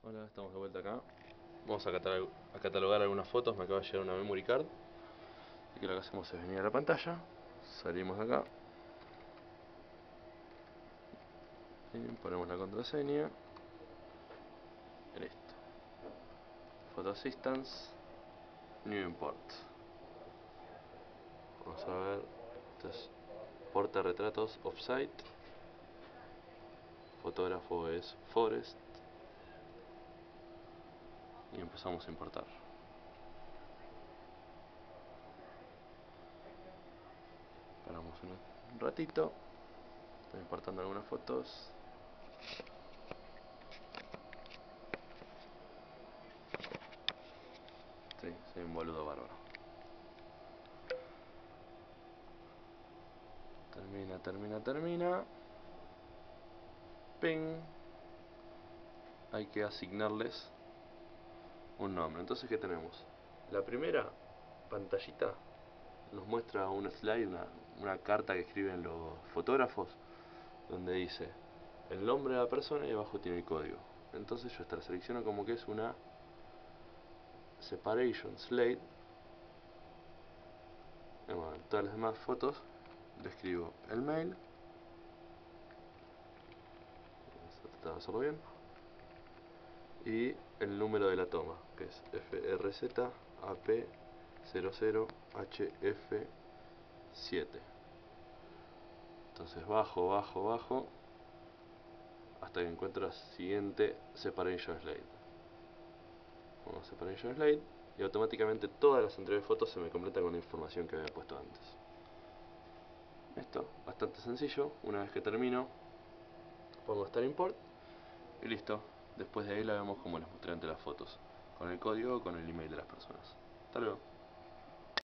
Hola, estamos de vuelta acá. Vamos a catalogar algunas fotos. Me acaba de llegar una memory card. Y que lo que hacemos es venir a la pantalla. Salimos de acá. Y ponemos la contraseña. Y listo. Photo Assistance. New Import. Vamos a ver. Esto es porta-retratos offsite. Fotógrafo es Forest. Y empezamos a importar. Paramos un ratito. Estoy importando algunas fotos. Sí, soy un boludo bárbaro. Termina. Ping. Hay que asignarles un nombre. Entonces, ¿qué tenemos? La primera pantallita nos muestra un slide, una carta que escriben los fotógrafos, donde dice el nombre de la persona y abajo tiene el código. Entonces yo esta la selecciono como que es una separation slate. En todas las demás fotos le escribo el mail. Vamos a tratar de hacerlo bien. Y el número de la toma, que es FRZAP00HF7. Entonces bajo hasta que encuentro la siguiente separation slate. Pongo separation slate y automáticamente todas las entregas de fotos se me completan con la información que había puesto antes. Esto, bastante sencillo. Una vez que termino, pongo Start Import y listo. Después de ahí la vemos como les mostré antes las fotos, con el código o con el email de las personas. Hasta luego.